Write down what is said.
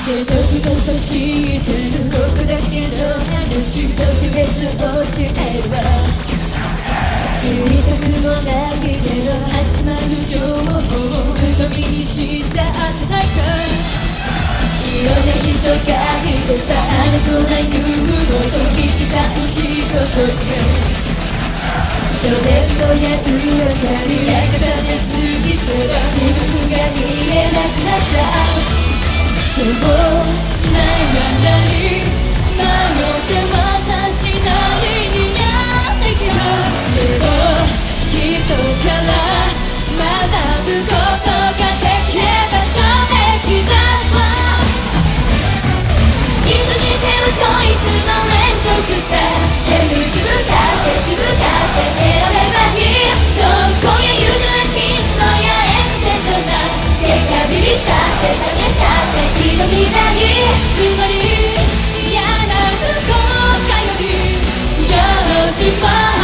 でゾクゾクしてるここだけの話特別教えるわ言いたくもないけど集まる情報を鵜呑みにしちゃってないかいろんな人がいてさあの子が言うこと聞きたい一言でどれとや噂にやかたですぎて自分が見えなくなったそうないはない迷って私なりにやってきたけど人から学ぶことができればそれきだわいつにせよチョイスの連続さ全部自分勝手選べばいいそう今夜譲る進路やエクセントな結果ビビったって試したって挑みたいつまり嫌な不幸かよりやっちまう